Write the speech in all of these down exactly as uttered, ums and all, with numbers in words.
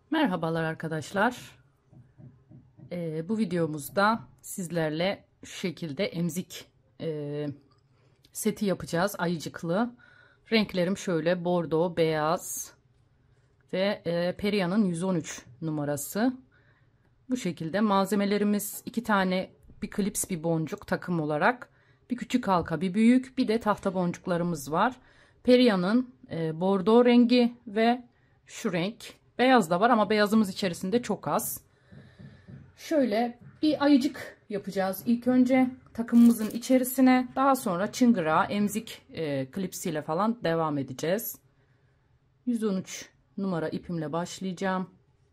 Merhabalar arkadaşlar. Ee, bu videomuzda sizlerle şu şekilde emzik e, seti yapacağız. Ayıcıklı. Renklerim şöyle bordo, beyaz ve e, Peria'nın yüz on üç numarası. Bu şekilde malzemelerimiz iki tane, bir klips bir boncuk takım olarak. Bir küçük halka, bir büyük, bir de tahta boncuklarımız var. Peria'nın e, bordo rengi ve şu renk. Beyaz da var ama beyazımız içerisinde çok az. Şöyle bir ayıcık yapacağız. İlk önce takımımızın içerisine, daha sonra çıngırağı, emzik e, klipsiyle falan devam edeceğiz. yüz on üç numara ipimle başlayacağım.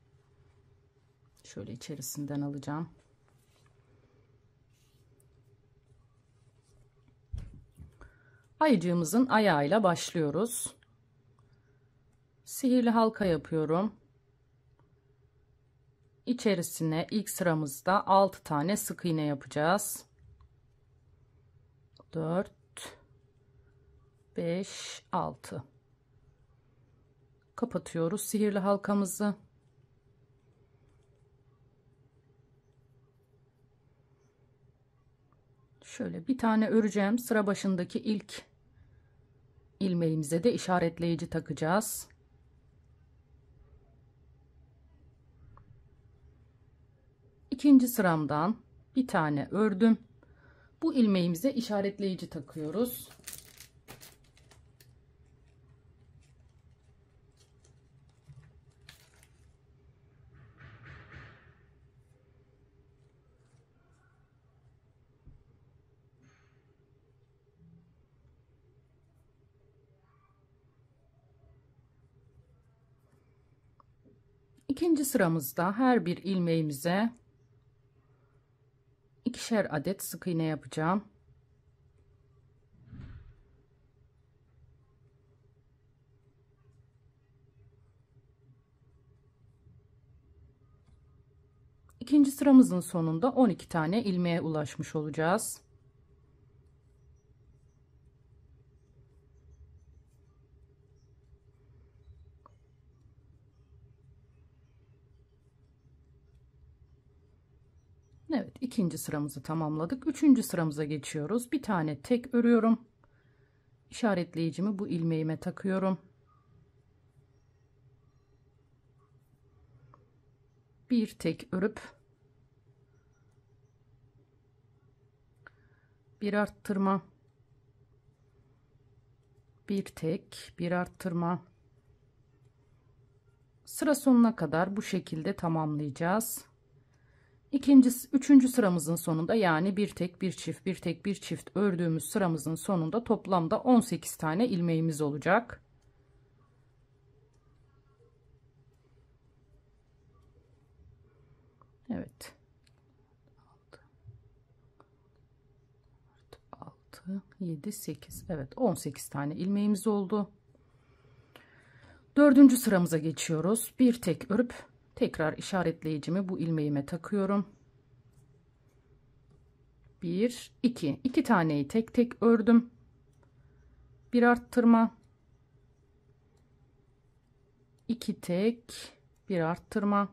Şöyle içerisinden alacağım. Ayıcığımızın ayağıyla başlıyoruz. Sihirli halka yapıyorum. İçerisine ilk sıramızda altı tane sık iğne yapacağız. dört, beş, altı. Kapatıyoruz sihirli halkamızı. Şöyle bir tane öreceğim. Sıra başındaki ilk ilmeğimize de işaretleyici takacağız. İkinci sıramdan bir tane ördüm. Bu ilmeğimize işaretleyici takıyoruz. İkinci sıramızda her bir ilmeğimize ikişer adet sık iğne yapacağım. İkinci sıramızın sonunda on iki tane ilmeğe ulaşmış olacağız. Evet, ikinci sıramızı tamamladık. Üçüncü sıramıza geçiyoruz. Bir tane tek örüyorum. İşaretleyicimi bu ilmeğime takıyorum. Bir tek örüp bir arttırma, bir tek, bir arttırma. Sıra sonuna kadar bu şekilde tamamlayacağız. İkinci, üçüncü sıramızın sonunda, yani bir tek bir çift bir tek bir çift ördüğümüz sıramızın sonunda toplamda on sekiz tane ilmeğimiz olacak. Evet. altı, yedi, sekiz. Evet, on sekiz tane ilmeğimiz oldu. Dördüncü sıramıza geçiyoruz. Bir tek örüp tekrar işaretleyicimi bu ilmeğime takıyorum. bir, iki. iki taneyi tek tek ördüm. Bir arttırma. iki tek, bir arttırma.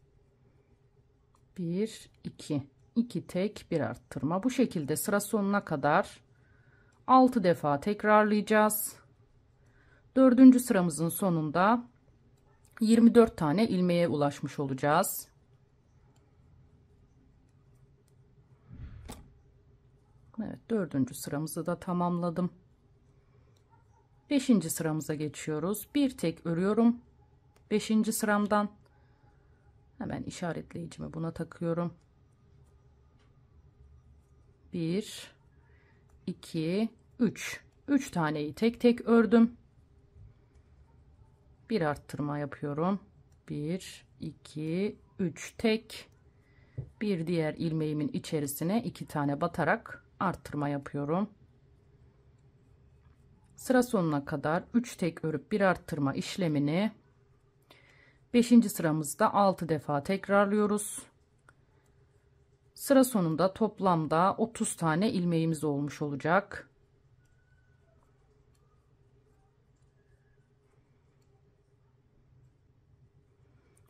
bir, iki. iki tek, bir arttırma. Bu şekilde sıra sonuna kadar altı defa tekrarlayacağız. Dördüncü sıramızın sonunda yirmi dört tane ilmeğe ulaşmış olacağız. Evet, dördüncü sıramızı da tamamladım. Beşinci sıramıza geçiyoruz. Bir tek örüyorum. Beşinci sıramdan hemen işaretleyicimi buna takıyorum. bir, iki, üç. üç taneyi tek tek ördüm. Bir arttırma yapıyorum. bir, iki, üç tek. Bir diğer ilmeğimin içerisine iki tane batarak arttırma yapıyorum. Sıra sonuna kadar üç tek örüp bir arttırma işlemini beşinci sıramızda altı defa tekrarlıyoruz. Sıra sonunda toplamda otuz tane ilmeğimiz olmuş olacak.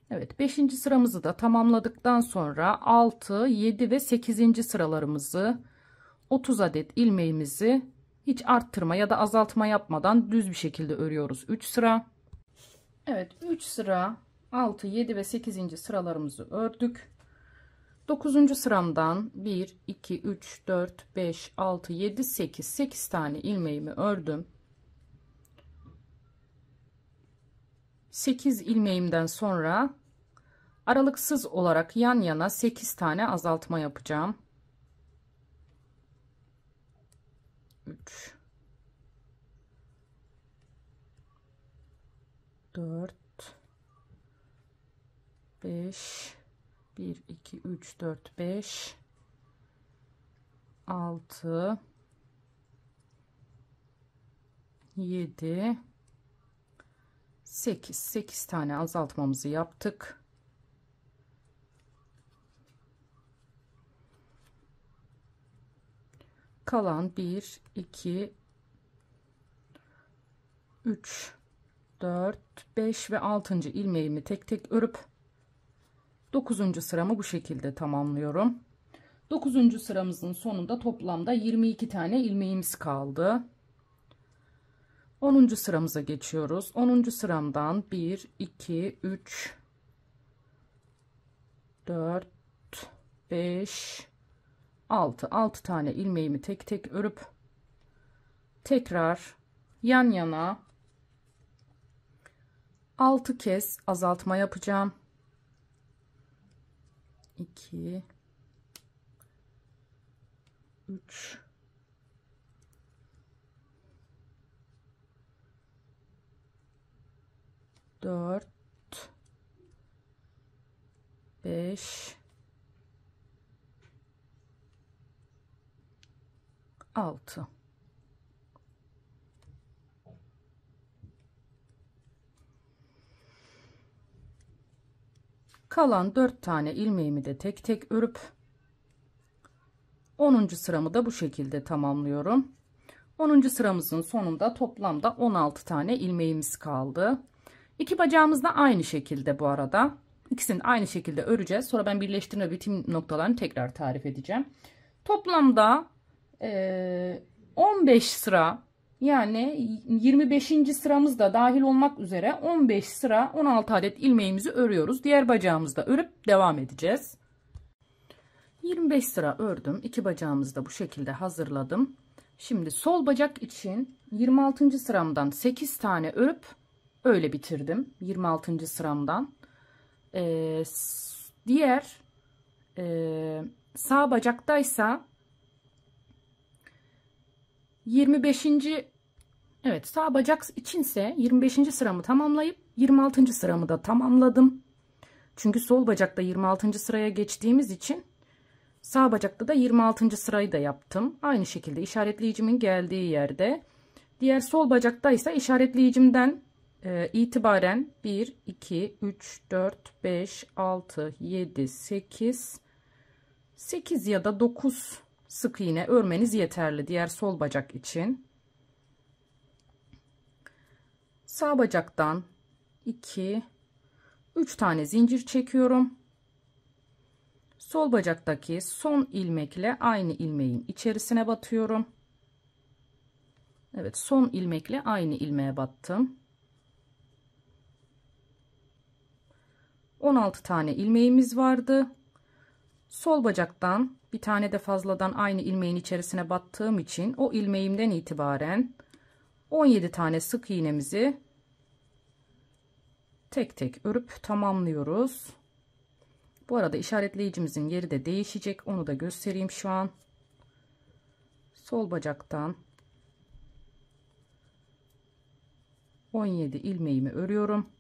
Evet, beşinci sıramızı da tamamladıktan sonra altı, yedi ve sekizinci sıralarımızı otuz adet ilmeğimizi hiç arttırma ya da azaltma yapmadan düz bir şekilde örüyoruz. üç sıra. Evet, üç sıra altı, yedi ve sekizinci sıralarımızı ördük. dokuzuncu sıramdan bir, iki, üç, dört, beş, altı, yedi, sekiz. sekiz tane ilmeğimi ördüm. sekiz ilmeğimden sonra aralıksız olarak yan yana sekiz tane azaltma yapacağım. üç, dört, beş, bir, iki, üç, dört, beş, altı, yedi, sekiz. sekiz tane azaltmamızı yaptık. Kalan bir, iki, üç, dört, beş ve altıncı ilmeğimi tek tek örüp dokuzuncu sıramı bu şekilde tamamlıyorum. dokuzuncu sıramızın sonunda toplamda yirmi iki tane ilmeğimiz kaldı. onuncu sıramıza geçiyoruz. onuncu sıramdan bir, iki, üç, dört, beş, altı. altı tane ilmeğimi tek tek örüp tekrar yan yana altı kez azaltma yapacağım. iki, üç, dört, beş, altı. Kalan dört tane ilmeğimi de tek tek örüp onuncu sıramı da bu şekilde tamamlıyorum. onuncu sıramızın sonunda toplamda on altı tane ilmeğimiz kaldı. İki bacağımız da aynı şekilde bu arada. İkisini aynı şekilde öreceğiz. Sonra ben birleştirme bitim noktalarını tekrar tarif edeceğim. Toplamda e, on beş sıra, yani yirmi beşinci sıramız da dahil olmak üzere on beş sıra on altı adet ilmeğimizi örüyoruz. Diğer bacağımızı da örüp devam edeceğiz. yirmi beş sıra ördüm. İki bacağımızı da bu şekilde hazırladım. Şimdi sol bacak için yirmi altıncı sıramdan sekiz tane örüp öyle bitirdim. yirmi altıncı sıramdan. Ee, diğer e, sağ bacaktaysa yirmi beşinci evet, sağ bacak içinse yirmi beşinci sıramı tamamlayıp yirmi altıncı sıramı da tamamladım. Çünkü sol bacakta yirmi altıncı sıraya geçtiğimiz için sağ bacakta da yirmi altıncı sırayı da yaptım. Aynı şekilde işaretleyicimin geldiği yerde. Diğer sol bacakta ise işaretleyicimden e, itibaren bir, iki, üç, dört, beş, altı, yedi, sekiz, sekiz ya da dokuz sık iğne örmeniz yeterli diğer sol bacak için. Sağ bacaktan iki, üç tane zincir çekiyorum. Sol bacaktaki son ilmekle aynı ilmeğin içerisine batıyorum. Evet, son ilmekle aynı ilmeğe battım. on altı tane ilmeğimiz vardı. Sol bacaktan bir tane de fazladan aynı ilmeğin içerisine battığım için o ilmeğimden itibaren on yedi tane sık iğnemizi tek tek örüp tamamlıyoruz. Bu arada işaretleyicimizin yeri de değişecek. Onu da göstereyim şu an. Sol bacaktan on yedi ilmeğimi örüyorum.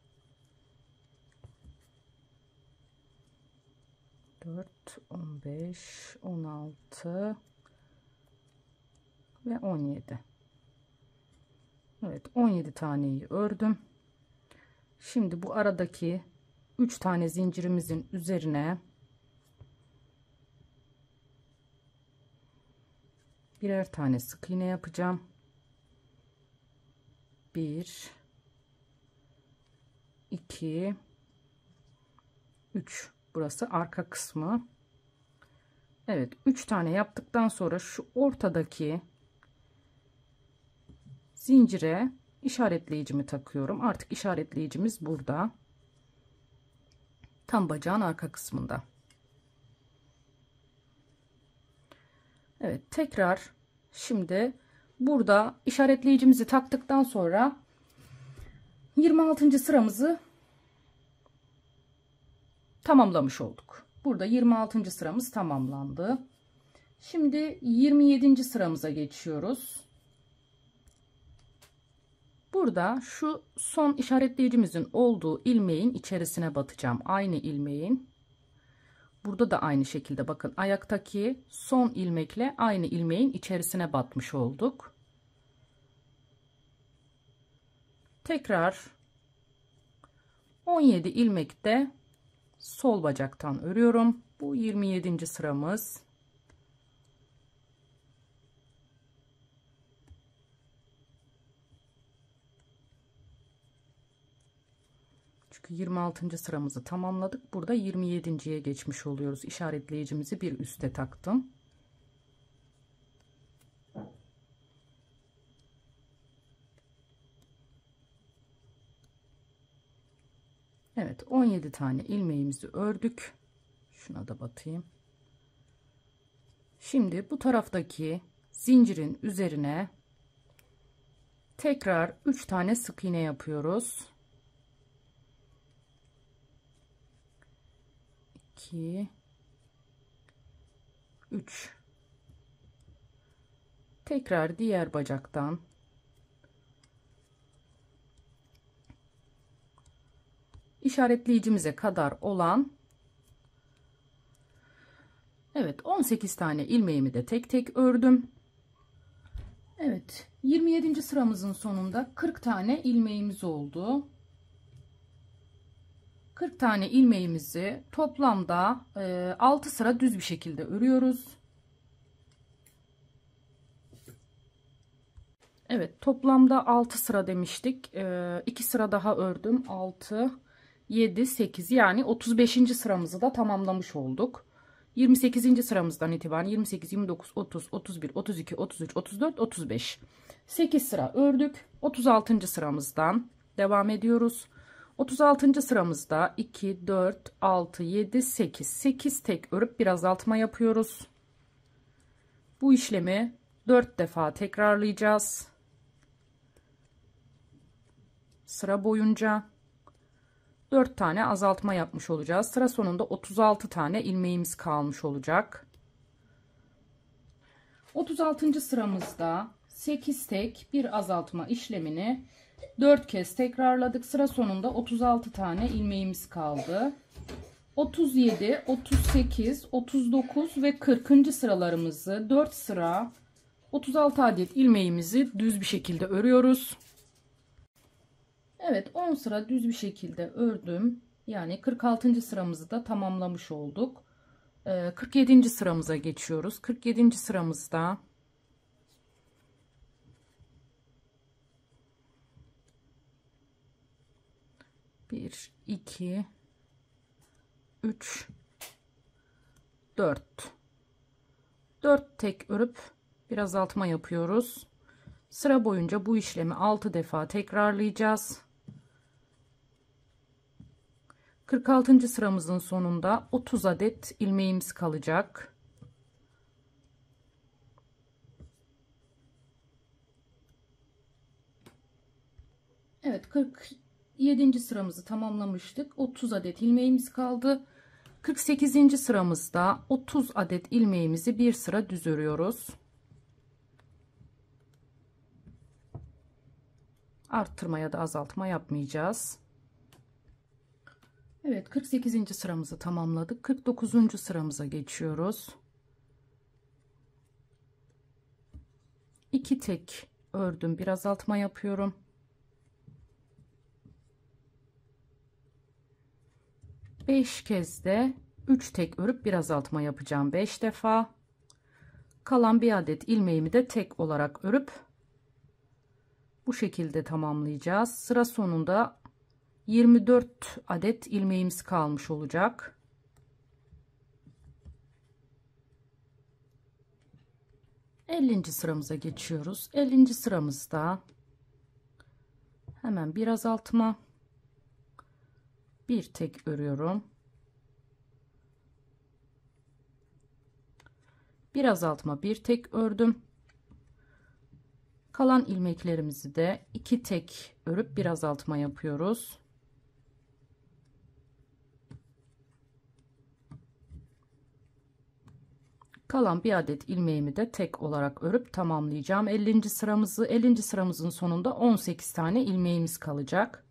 dört, on beş, on altı ve on yedi. Evet, on yedi taneyi ördüm. Şimdi bu aradaki üç tane zincirimizin üzerine birer tane sık iğne yapacağım. bir, iki, üç. Burası arka kısmı. Evet, üç tane yaptıktan sonra şu ortadaki zincire işaretleyicimi takıyorum. Artık işaretleyicimiz burada. Tam bacağın arka kısmında. Evet, tekrar şimdi burada işaretleyicimizi taktıktan sonra yirmi altıncı sıramızı tamamlamış olduk. Burada yirmi altıncı sıramız tamamlandı. Şimdi yirmi yedinci sıramıza geçiyoruz. Burada şu son işaretleyicimizin olduğu ilmeğin içerisine batacağım. Aynı ilmeğin. Burada da aynı şekilde bakın, ayaktaki son ilmekle aynı ilmeğin içerisine batmış olduk. Tekrar on yedi ilmekte sol bacaktan örüyorum. Bu yirmi yedinci sıramız. Çünkü yirmi altıncı sıramızı tamamladık. Burada yirmi yedinciye geçmiş oluyoruz. İşaretleyicimizi bir üste taktım. Evet, on yedi tane ilmeğimizi ördük. Şuna da batayım. Şimdi bu taraftaki zincirin üzerine tekrar üç tane sık iğne yapıyoruz. iki üç. Tekrar diğer bacaktan işaretleyicimize kadar olan, evet, on sekiz tane ilmeğimi de tek tek ördüm. Evet, yirmi yedinci sıramızın sonunda kırk tane ilmeğimiz oldu. kırk tane ilmeğimizi toplamda e, altı sıra düz bir şekilde örüyoruz. Evet, toplamda altı sıra demiştik. E, iki sıra daha ördüm. altı, yedi, sekiz, yani otuz beşinci sıramızı da tamamlamış olduk. yirmi sekizinci sıramızdan itibaren yirmi sekiz, yirmi dokuz, otuz, otuz bir, otuz iki, otuz üç, otuz dört, otuz beş. sekiz sıra ördük. otuz altıncı sıramızdan devam ediyoruz. otuz altıncı sıramızda iki, dört, altı, yedi, sekiz. sekiz tek örüp bir azaltma yapıyoruz. Bu işlemi dört defa tekrarlayacağız. Sıra boyunca dört tane azaltma yapmış olacağız. Sıra sonunda otuz altı tane ilmeğimiz kalmış olacak. otuz altıncı sıramızda sekiz tek bir azaltma işlemini dört kez tekrarladık. Sıra sonunda otuz altı tane ilmeğimiz kaldı. otuz yedi, otuz sekiz, otuz dokuz ve kırkıncı sıralarımızı dört sıra otuz altı adet ilmeğimizi düz bir şekilde örüyoruz. Evet, on sıra düz bir şekilde ördüm. Yani kırk altıncı sıramızı da tamamlamış olduk. kırk yedinci sıramıza geçiyoruz. kırk yedinci sıramızda bir, iki, üç, dört. dört tek örüp bir azaltma yapıyoruz. Sıra boyunca bu işlemi altı defa tekrarlayacağız. kırk altıncı sıramızın sonunda otuz adet ilmeğimiz kalacak. Evet, kırk yedinci sıramızı tamamlamıştık. otuz adet ilmeğimiz kaldı. kırk sekizinci sıramızda otuz adet ilmeğimizi bir sıra düz örüyoruz. Arttırma ya da azaltma yapmayacağız. Evet, kırk sekizinci sıramızı tamamladık. kırk dokuzuncu sıramıza geçiyoruz. iki tek ördüm, bir azaltma yapıyorum. beş kez de üç tek örüp bir azaltma yapacağım. beş defa. Kalan bir adet ilmeğimi de tek olarak örüp bu şekilde tamamlayacağız. Sıra sonunda yirmi dört adet ilmeğimiz kalmış olacak. ellinci sıramıza geçiyoruz. ellinci sıramızda hemen bir azaltma, bir tek örüyorum. Bir azaltma, bir tek ördüm. Kalan ilmeklerimizi de iki tek örüp bir azaltma yapıyoruz. Kalan bir adet ilmeğimi de tek olarak örüp tamamlayacağım. ellinci sıramızı, ellinci sıramızın sonunda on sekiz tane ilmeğimiz kalacak.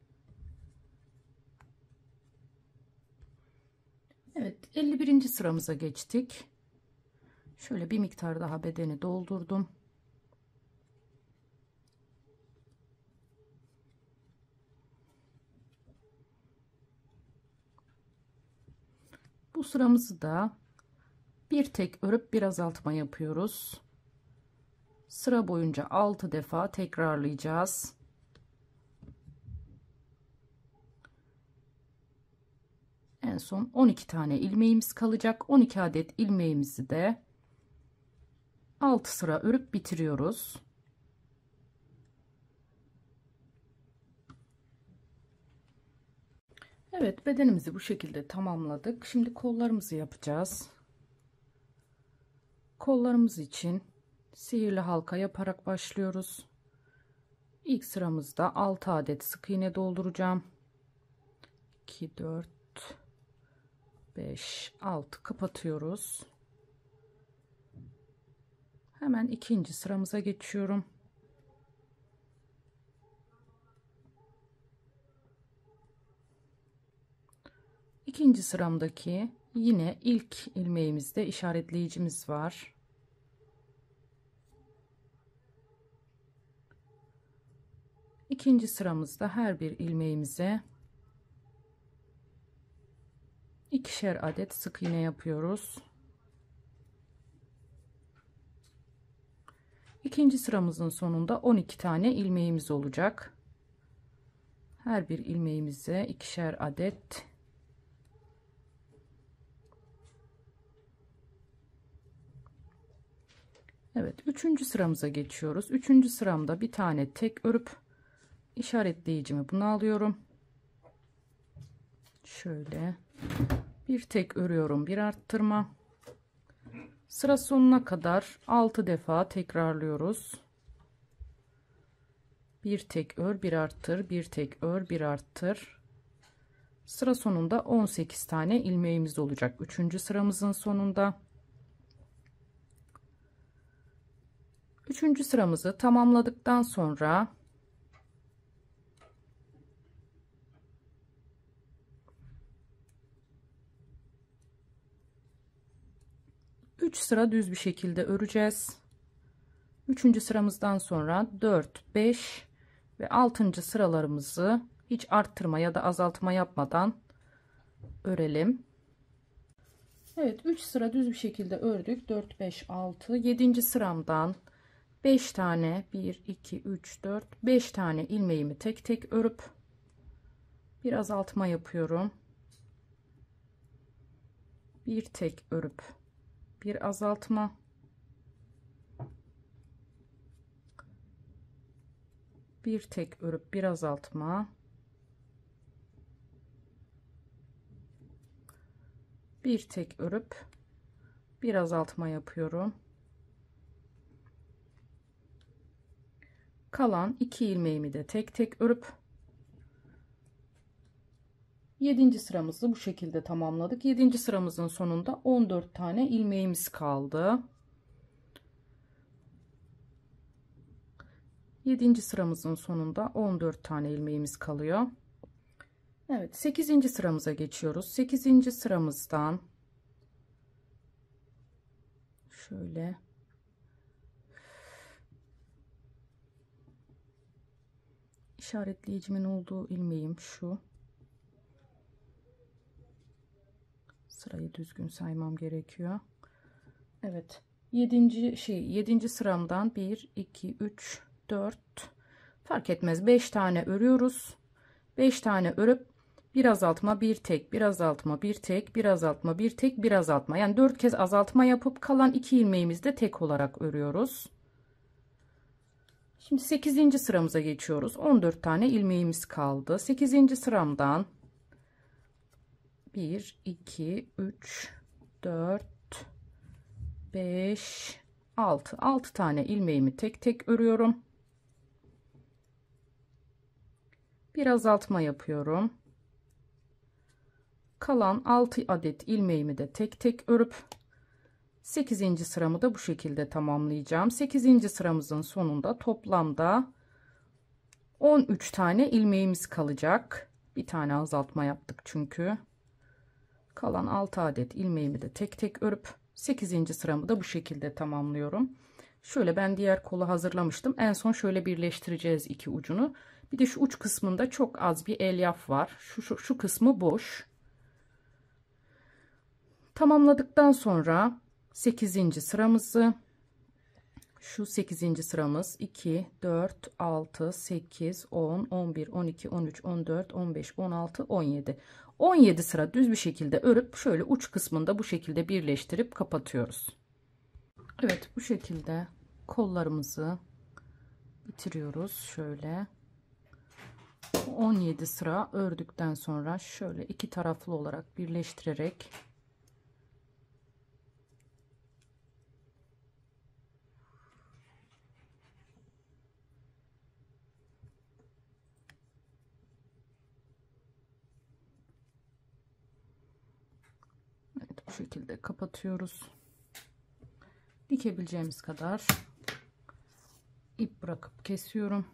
Evet, elli birinci sıramıza geçtik. Şöyle bir miktar daha bedeni doldurdum. Bu sıramızı da bir tek örüp bir azaltma yapıyoruz. Sıra boyunca altı defa tekrarlayacağız. En son on iki tane ilmeğimiz kalacak. on iki adet ilmeğimizi de altı sıra örüp bitiriyoruz. Evet, bedenimizi bu şekilde tamamladık. Şimdi kollarımızı yapacağız. Kollarımız için sihirli halka yaparak başlıyoruz. İlk sıramızda altı adet sık iğne dolduracağım. iki, dört, beş, altı kapatıyoruz. Hemen ikinci sıramıza geçiyorum. İkinci sıramdaki yine ilk ilmeğimizde işaretleyicimiz var. İkinci sıramızda her bir ilmeğimize ikişer adet sık iğne yapıyoruz. İkinci sıramızın sonunda on iki tane ilmeğimiz olacak. Her bir ilmeğimize ikişer adet. Evet, üçüncü sıramıza geçiyoruz. Üçüncü sıramda bir tane tek örüp işaretleyicimi bunu alıyorum. Şöyle bir tek örüyorum, bir arttırma. Sıra sonuna kadar altı defa tekrarlıyoruz. Bir tek ör, bir arttır, bir tek ör, bir arttır. Sıra sonunda on sekiz tane ilmeğimiz olacak. Üçüncü sıramızın sonunda. Üçüncü sıramızı tamamladıktan sonra üç sıra düz bir şekilde öreceğiz. Üçüncü sıramızdan sonra dört, beş ve altıncı sıralarımızı hiç arttırma ya da azaltma yapmadan örelim. Evet, üç sıra düz bir şekilde ördük. dört, beş, altı. yedinci sıramdan beş tane, bir, iki, üç, dört, beş tane ilmeğimi tek tek örüp bir azaltma yapıyorum. Bir tek örüp bir azaltma. Bir tek örüp bir azaltma. Bir tek örüp bir azaltma yapıyorum. Kalan iki ilmeğimi de tek tek örüp yedinci sıramızı bu şekilde tamamladık. yedinci sıramızın sonunda on dört tane ilmeğimiz kaldı. yedinci sıramızın sonunda on dört tane ilmeğimiz kalıyor. Evet, sekizinci sıramıza geçiyoruz. sekizinci sıramızdan şöyle işaretleyicimin olduğu ilmeğim şu. Sırayı düzgün saymam gerekiyor. Evet, yedinci şey yedinci sıramdan bir, iki, üç, dört fark etmez, beş tane örüyoruz. beş tane örüp Bir azaltma, bir tek, bir azaltma, bir tek, bir azaltma, bir tek, bir azaltma. Yani dört kez azaltma yapıp kalan iki ilmeğimizi de tek olarak örüyoruz. Şimdi sekizinci sıramıza geçiyoruz. on dört tane ilmeğimiz kaldı. sekizinci sıramdan bir, iki, üç, dört, beş, altı. altı tane ilmeğimi tek tek örüyorum. Bir azaltma yapıyorum. Kalan altı adet ilmeğimi de tek tek örüp sekizinci sıramı da bu şekilde tamamlayacağım. sekizinci sıramızın sonunda toplamda on üç tane ilmeğimiz kalacak. Bir tane azaltma yaptık çünkü. Kalan altı adet ilmeğimi de tek tek örüp sekizinci sıramı da bu şekilde tamamlıyorum. Şöyle ben diğer kolu hazırlamıştım. En son şöyle birleştireceğiz iki ucunu. Bir de şu uç kısmında çok az bir elyaf var. Şu, şu, şu kısmı boş. Tamamladıktan sonra sekizinci sıramızı, şu sekizinci sıramız iki, dört, altı, sekiz, on, on bir, on iki, on üç, on dört, on beş, on altı, on yedi. on yedi sıra düz bir şekilde örüp şöyle uç kısmında bu şekilde birleştirip kapatıyoruz. Evet, bu şekilde kollarımızı bitiriyoruz. Şöyle on yedi sıra ördükten sonra şöyle iki taraflı olarak birleştirerek evet, bu şekilde kapatıyoruz. Dikebileceğimiz kadar ip bırakıp kesiyorum.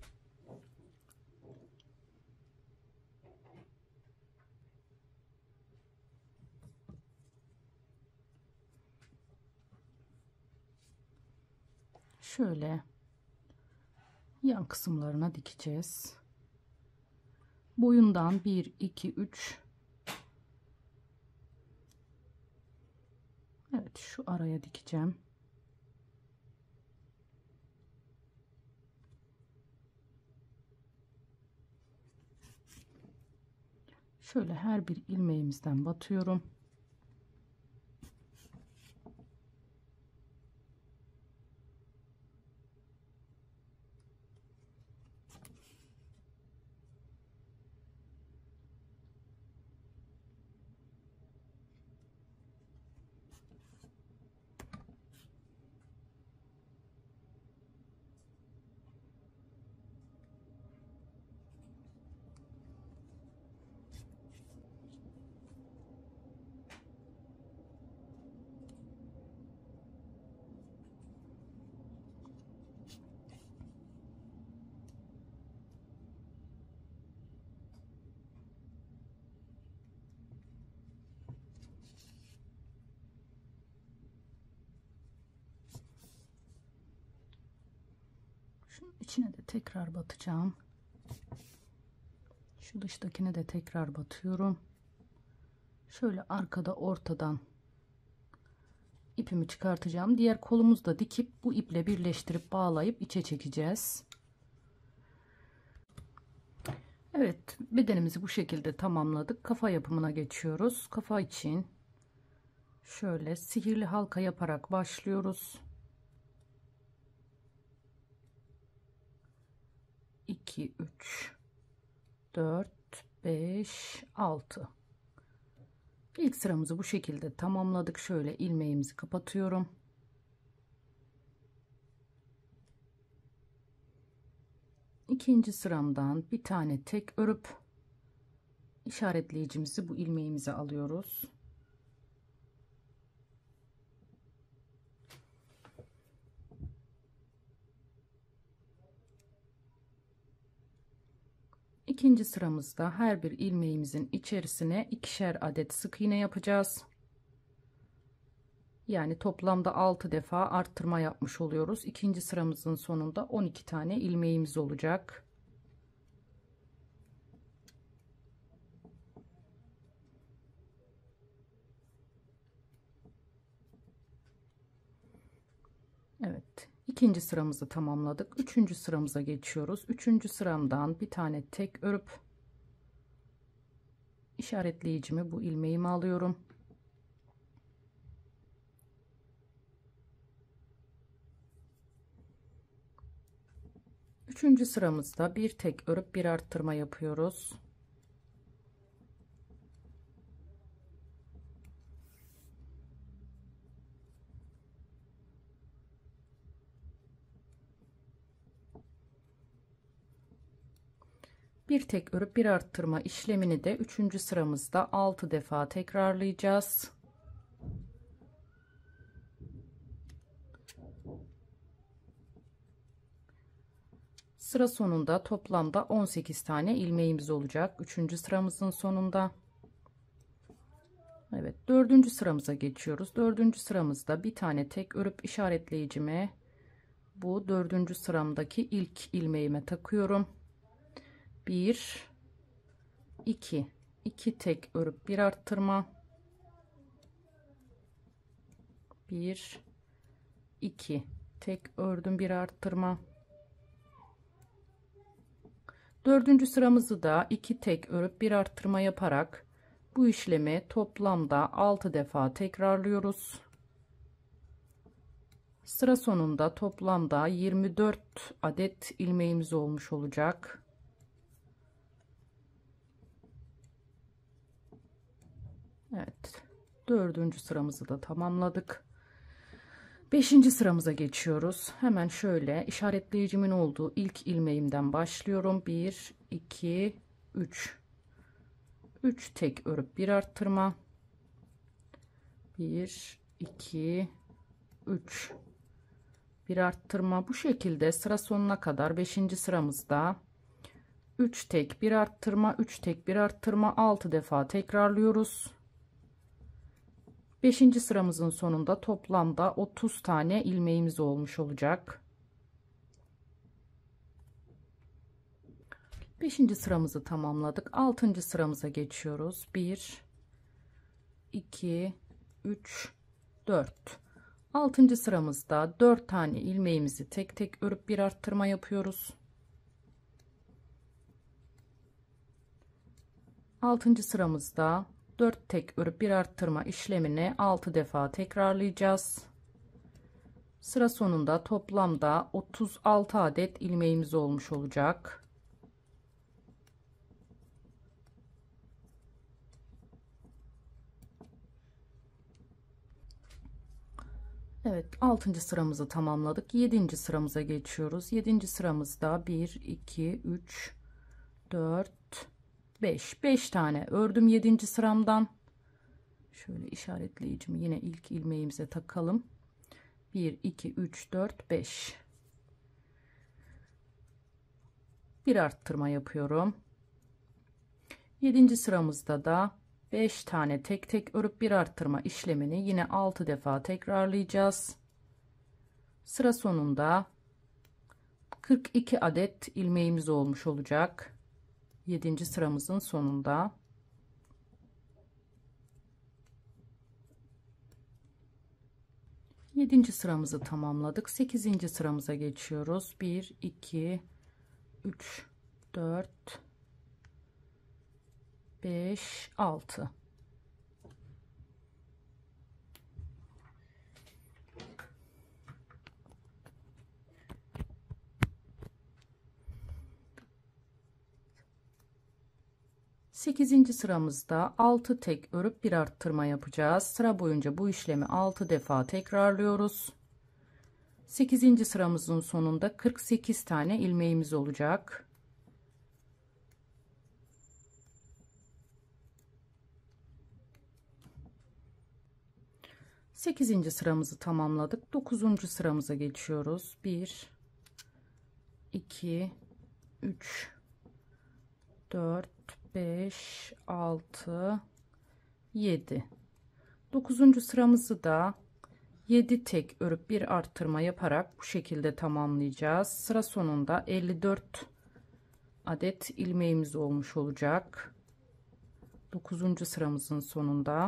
Şöyle yan kısımlarına dikeceğiz. Boyundan bir, iki, üç. Evet, şu araya dikeceğim. Şöyle her bir ilmeğimizden batıyorum. Şunun içine de tekrar batacağım. Şu dıştakine de tekrar batıyorum. Şöyle arkada ortadan ipimi çıkartacağım. Diğer kolumuzu da dikip bu iple birleştirip bağlayıp içe çekeceğiz. Evet, bedenimizi bu şekilde tamamladık. Kafa yapımına geçiyoruz. Kafa için şöyle sihirli halka yaparak başlıyoruz. iki, üç, dört, beş, altı. İlk sıramızı bu şekilde tamamladık. Şöyle ilmeğimizi kapatıyorum. İkinci sıramdan bir tane tek örüp işaretleyicimizi bu ilmeğimize alıyoruz. İkinci sıramızda her bir ilmeğimizin içerisine ikişer adet sık iğne yapacağız. Yani toplamda altı defa arttırma yapmış oluyoruz. İkinci sıramızın sonunda on iki tane ilmeğimiz olacak. Evet, ikinci sıramızı tamamladık. Üçüncü sıramıza geçiyoruz. Üçüncü sıramdan bir tane tek örüp işaretleyicimi bu ilmeğimi alıyorum. Üçüncü sıramızda bir tek örüp bir arttırma yapıyoruz. Bir tek örüp bir arttırma işlemini de üçüncü sıramızda altı defa tekrarlayacağız. Sıra sonunda toplamda on sekiz tane ilmeğimiz olacak. üçüncü sıramızın sonunda. Evet, dördüncü sıramıza geçiyoruz. dördüncü sıramızda bir tane tek örüp işaretleyicimi bu dördüncü sıramdaki ilk ilmeğime takıyorum. bir iki iki tek örüp bir arttırma. bir iki tek ördüm bir arttırma. Dördüncü sıramızı da iki tek örüp bir arttırma yaparak bu işlemi toplamda altı defa tekrarlıyoruz. Sıra sonunda toplamda yirmi dört adet ilmeğimiz olmuş olacak. Evet, dördüncü sıramızı da tamamladık. Beşinci sıramıza geçiyoruz. Hemen şöyle işaretleyicimin olduğu ilk ilmeğimden başlıyorum. bir iki üç üç tek örüp bir arttırma. bir iki üç bir arttırma. Bu şekilde sıra sonuna kadar beşinci sıramızda üç tek bir arttırma, üç tek bir arttırma, altı defa tekrarlıyoruz. beşinci sıramızın sonunda toplamda otuz tane ilmeğimiz olmuş olacak. beşinci sıramızı tamamladık. altıncı sıramıza geçiyoruz. bir iki üç dört. altıncı sıramızda dört tane ilmeğimizi tek tek örüp bir arttırma yapıyoruz. altıncı sıramızda dört tek örüp bir arttırma işlemini altı defa tekrarlayacağız. Sıra sonunda toplamda otuz altı adet ilmeğimiz olmuş olacak. Evet, altıncı sıramızı tamamladık. yedinci sıramıza geçiyoruz. yedinci sıramızda bir iki üç dört beş beş tane ördüm yedinci sıramdan. Şöyle işaretleyicimi yine ilk ilmeğimize takalım. bir iki üç dört beş. Bir arttırma yapıyorum. yedinci sıramızda da beş tane tek tek örüp bir arttırma işlemini yine altı defa tekrarlayacağız. Sıra sonunda kırk iki adet ilmeğimiz olmuş olacak. yedinci sıramızın sonunda. yedinci sıramızı tamamladık. sekizinci sıramıza geçiyoruz. bir iki üç dört beş altı. sekizinci sıramızda altı tek örüp bir arttırma yapacağız. Sıra boyunca bu işlemi altı defa tekrarlıyoruz. sekizinci sıramızın sonunda kırk sekiz tane ilmeğimiz olacak. sekizinci sıramızı tamamladık. dokuzuncu sıramıza geçiyoruz. bir iki üç dört beş altı yedi. dokuzuncu sıramızı da yedi tek örüp bir arttırma yaparak bu şekilde tamamlayacağız. Sıra sonunda elli dört adet ilmeğimiz olmuş olacak. dokuzuncu sıramızın sonunda.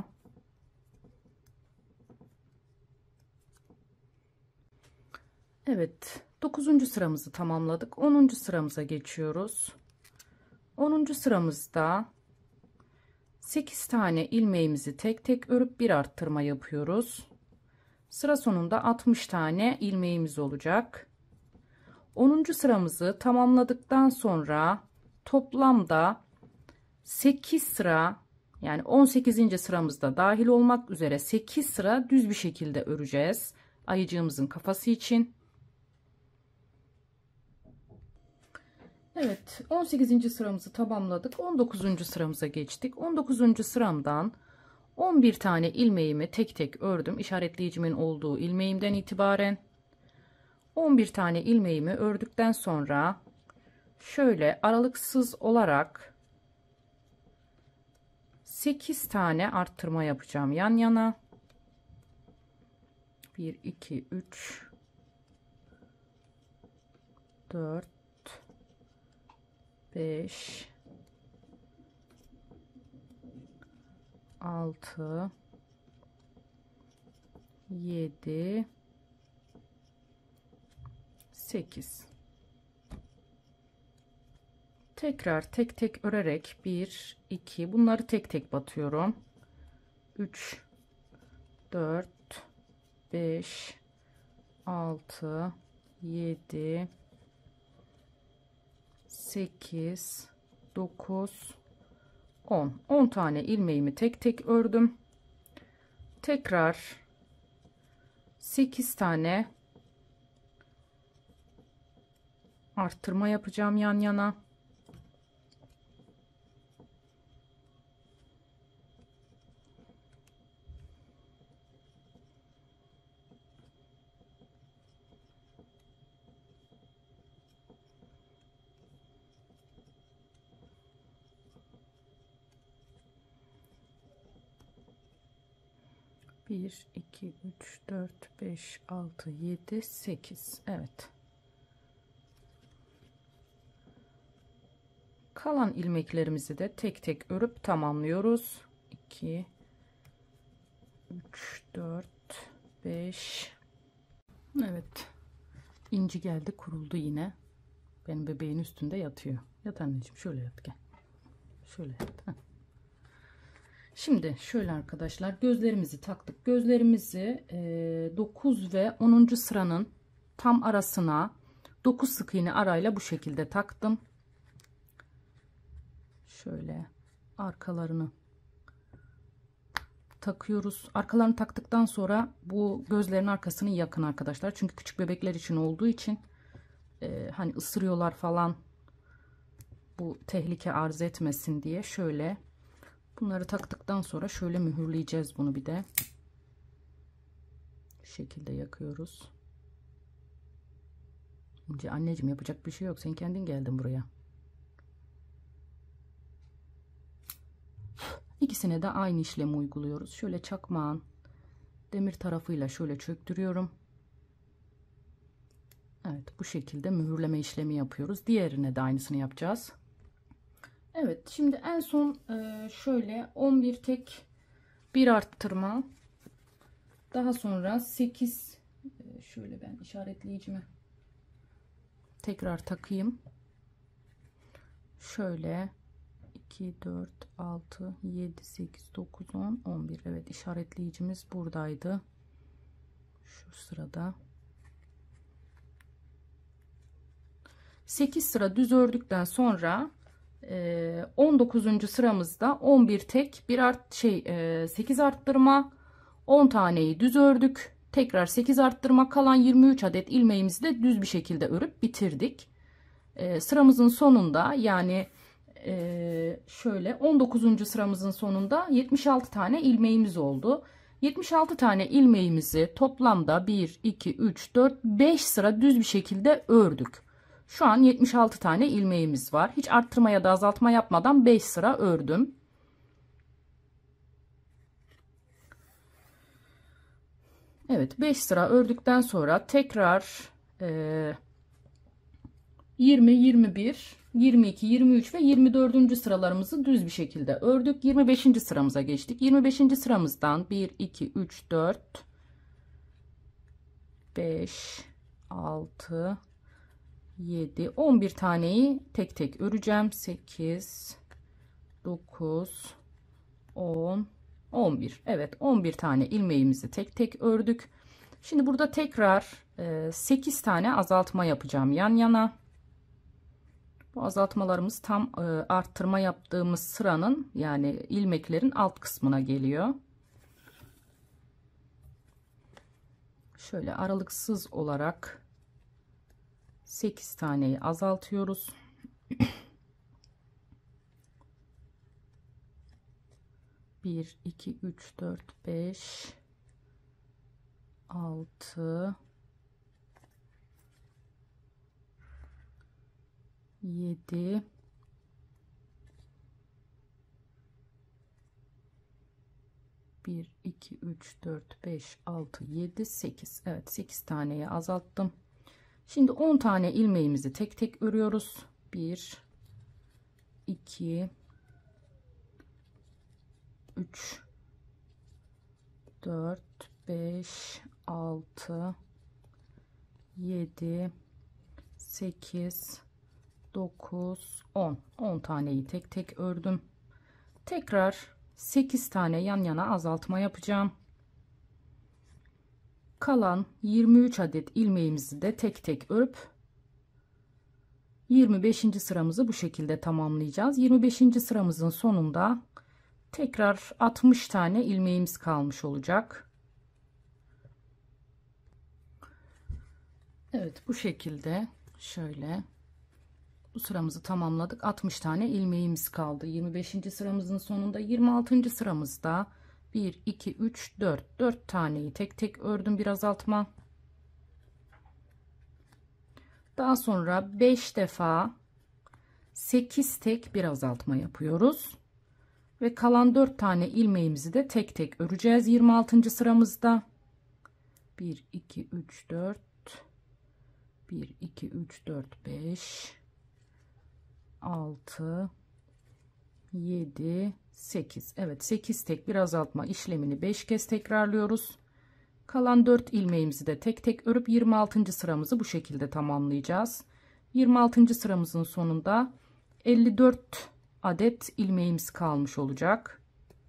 Evet, dokuzuncu sıramızı tamamladık. onuncu sıramıza geçiyoruz. onuncu sıramızda sekiz tane ilmeğimizi tek tek örüp bir arttırma yapıyoruz. Sıra sonunda altmış tane ilmeğimiz olacak. onuncu sıramızı tamamladıktan sonra toplamda sekiz sıra, yani on sekizinci sıramızda dahil olmak üzere sekiz sıra düz bir şekilde öreceğiz ayıcığımızın kafası için. Evet, on sekizinci sıramızı tamamladık. on dokuzuncu sıramıza geçtik. on dokuzuncu sıramdan on bir tane ilmeğimi tek tek ördüm. İşaretleyicimin olduğu ilmeğimden itibaren on bir tane ilmeğimi ördükten sonra şöyle aralıksız olarak sekiz tane arttırma yapacağım yan yana. bir iki üç dört beş altı yedi sekiz. Tekrar tek tek örerek bir iki, bunları tek tek batıyorum. üç dört beş altı yedi sekiz dokuz on. on tane ilmeğimi tek tek ördüm. Tekrar sekiz tane arttırma yapacağım yan yana. bir iki üç dört beş altı yedi sekiz. Evet. Kalan ilmeklerimizi de tek tek örüp tamamlıyoruz. iki üç dört beş. Evet. İnci geldi, kuruldu yine. Benim bebeğin üstünde yatıyor. Yat anneciğim, şöyle yat, gel. Şöyle yat. Heh. Şimdi şöyle arkadaşlar, gözlerimizi taktık. Gözlerimizi e, dokuz ve onuncu sıranın tam arasına dokuz sık iğne arayla bu şekilde taktım. Şöyle arkalarını takıyoruz. Arkalarını taktıktan sonra bu gözlerin arkasını yakın arkadaşlar. Çünkü küçük bebekler için olduğu için e, hani ısırıyorlar falan, bu tehlike arz etmesin diye şöyle bunları taktıktan sonra şöyle mühürleyeceğiz bunu bir de. Şu şekilde yakıyoruz. İnce anneciğim, yapacak bir şey yok. Sen kendin geldin buraya. İkisine de aynı işlemi uyguluyoruz. Şöyle çakmağın demir tarafıyla şöyle çöktürüyorum. Evet, bu şekilde mühürleme işlemi yapıyoruz. Diğerine de aynısını yapacağız. Evet, şimdi en son şöyle on bir tek bir arttırma, daha sonra sekiz, şöyle ben işaretleyicimi tekrar takayım. Şöyle iki dört altı yedi sekiz dokuz on on bir. Evet, işaretleyicimiz buradaydı, şu sırada. sekiz sıra düz ördükten sonra on dokuzuncu sıramızda on bir tek bir art şey sekiz arttırma, on taneyi düz ördük, tekrar sekiz arttırma, kalan yirmi üç adet ilmeğimizi de düz bir şekilde örüp bitirdik. Sıramızın sonunda, yani şöyle on dokuzuncu sıramızın sonunda yetmiş altı tane ilmeğimiz oldu. yetmiş altı tane ilmeğimizi toplamda bir iki üç dört beş sıra düz bir şekilde ördük. Şu an yetmiş altı tane ilmeğimiz var. Hiç arttırma ya da azaltma yapmadan beş sıra ördüm. Evet, beş sıra ördükten sonra tekrar e, yirmi, yirmi bir, yirmi iki, yirmi üç ve yirmi dördüncü sıralarımızı düz bir şekilde ördük. yirmi beşinci sıramıza geçtik. yirmi beşinci sıramızdan bir iki üç dört beş altı yedi on bir taneyi tek tek öreceğim. sekiz dokuz on, on bir. Evet, on bir tane ilmeğimizi tek tek ördük. Şimdi burada tekrar sekiz tane azaltma yapacağım yan yana. Bu azaltmalarımız tam arttırma yaptığımız sıranın, yani ilmeklerin alt kısmına geliyor. Şöyle aralıksız olarak sekiz taneyi azaltıyoruz. bir, iki, üç, dört, beş, altı, yedi, bir, iki, üç, dört, beş, altı, yedi, sekiz. Evet, sekiz taneyi azalttım. Şimdi on tane ilmeğimizi tek tek örüyoruz. bir, iki, üç, dört, beş, altı, yedi, sekiz, dokuz, on. on taneyi tek tek ördüm. Tekrar sekiz tane yan yana azaltma yapacağım. Kalan yirmi üç adet ilmeğimizi de tek tek örüp yirmi beşinci sıramızı bu şekilde tamamlayacağız. yirmi beşinci sıramızın sonunda tekrar altmış tane ilmeğimiz kalmış olacak. Evet, bu şekilde şöyle bu sıramızı tamamladık. altmış tane ilmeğimiz kaldı. yirmi beşinci sıramızın sonunda yirmi altıncı sıramızda bir, iki, üç, dört. dört taneyi tek tek ördüm, bir azaltma. Daha sonra beş defa sekiz tek bir azaltma yapıyoruz. Ve kalan dört tane ilmeğimizi de tek tek öreceğiz yirmi altıncı sıramızda. bir, iki, üç, dört. bir, iki, üç, dört, beş, altı, yedi, sekiz. Evet, sekiz tek bir azaltma işlemini beş kez tekrarlıyoruz. Kalan dört ilmeğimizi de tek tek örüp yirmi altıncı sıramızı bu şekilde tamamlayacağız. yirmi altıncı sıramızın sonunda elli dört adet ilmeğimiz kalmış olacak.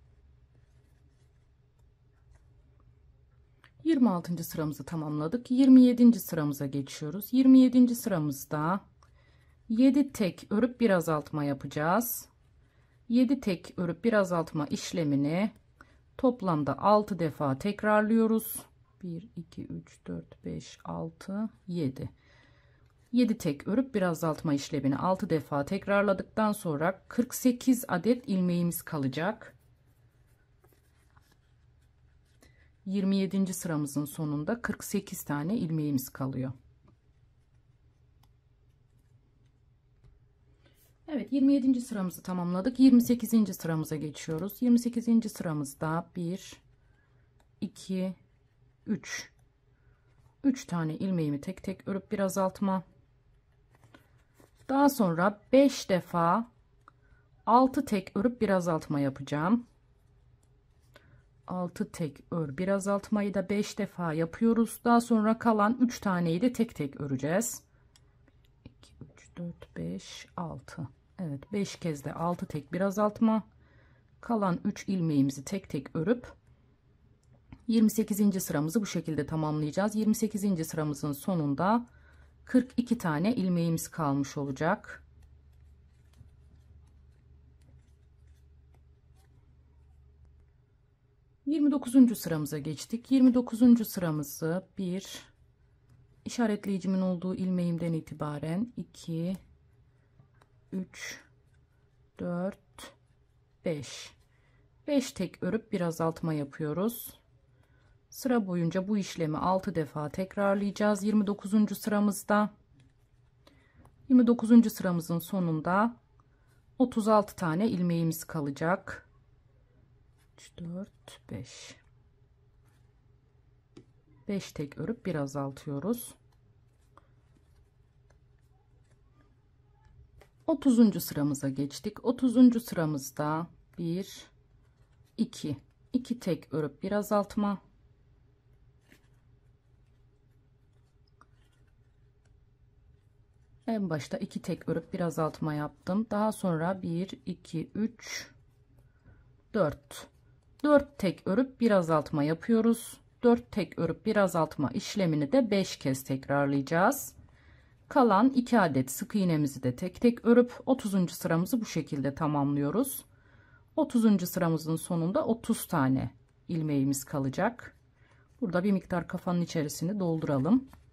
yirmi altıncı sıramızı tamamladık. yirmi yedinci sıramıza geçiyoruz. yirmi yedinci sıramızda yedi tek örüp bir azaltma yapacağız. yedi tek örüp bir azaltma işlemini toplamda altı defa tekrarlıyoruz. bir, iki, üç, dört, beş, altı, yedi. yedi tek örüp bir azaltma işlemini altı defa tekrarladıktan sonra kırk sekiz adet ilmeğimiz kalacak. yirmi yedinci sıramızın sonunda kırk sekiz tane ilmeğimiz kalıyor. Evet, yirmi yedinci sıramızı tamamladık. yirmi sekizinci sıramıza geçiyoruz. yirmi sekizinci sıramızda bir, iki, üç. üç tane ilmeğimi tek tek örüp bir azaltma. Daha sonra beş defa altı tek örüp bir azaltma yapacağım. altı tek ör bir azaltmayı da beş defa yapıyoruz. Daha sonra kalan üç taneyi de tek tek öreceğiz. iki, üç, dört, beş, altı. Evet, beş kez de altı tek bir azaltma. Kalan üç ilmeğimizi tek tek örüp yirmi sekizinci sıramızı bu şekilde tamamlayacağız. yirmi sekizinci sıramızın sonunda kırk iki tane ilmeğimiz kalmış olacak. yirmi dokuzuncu sıramıza geçtik. yirmi dokuzuncu sıramızı bir, işaretleyicimin olduğu ilmeğimden itibaren iki, üç, dört, beş. beş tek örüp bir azaltma yapıyoruz. Sıra boyunca bu işlemi altı defa tekrarlayacağız. yirmi dokuzuncu sıramızda. yirmi dokuzuncu sıramızın sonunda otuz altı tane ilmeğimiz kalacak. üç, dört, beş. beş tek örüp bir azaltıyoruz. otuzuncu sıramıza geçtik. otuzuncu sıramızda bir, iki. iki tek örüp bir azaltma. En başta iki tek örüp bir azaltma yaptım. Daha sonra bir, iki, üç, dört. dört tek örüp bir azaltma yapıyoruz. dört tek örüp bir azaltma işlemini de beş kez tekrarlayacağız. Kalan iki adet sık iğnemizi de tek tek örüp otuzuncu sıramızı bu şekilde tamamlıyoruz. otuzuncu sıramızın sonunda otuz tane ilmeğimiz kalacak. Burada bir miktar kafanın içerisini dolduralım.